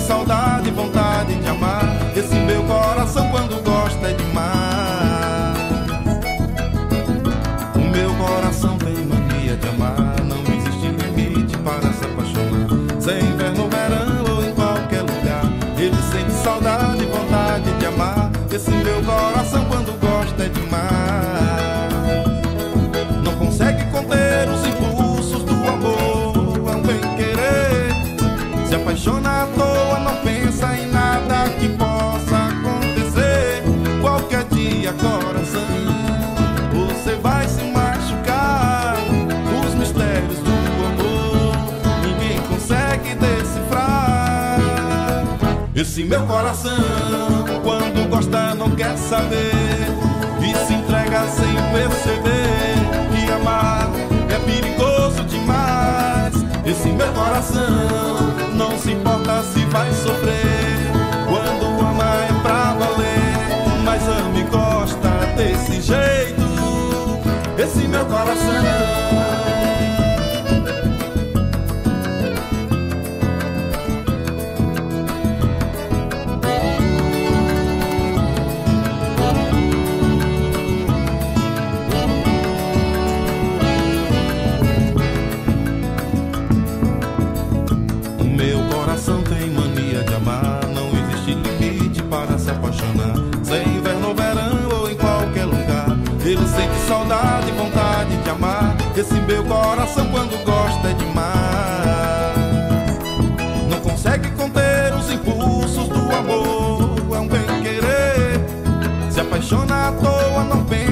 saudade e vontade de amar. Esse meu coração quando gosta é demais. O meu coração tem mania de amar. Não existe limite para se apaixonar. Sem inverno, verão ou em qualquer lugar, ele sente saudade e vontade de amar. Esse meu coração quando gosta é demais. Não consegue conter os impulsos do amor, é um bem-querer. Se apaixona à toa, não pensa em nada que possa acontecer. Qualquer dia, coração, você vai se machucar. Os mistérios do amor ninguém consegue decifrar. Esse meu coração, quando gosta, não quer saber e se entrega sem perceber que amar é perigoso demais. Esse meu coração não se importa se vai sofrer. Quando ama é pra valer, mas ama e gosta desse jeito. Esse meu coração. Tem mania de amar, não existe limite para se apaixonar. Sem inverno, verão ou em qualquer lugar, ele sente saudade e vontade de amar. Esse meu coração quando gosta é demais. Não consegue conter os impulsos do amor, é um bem-querer. Se apaixona à toa, não pensa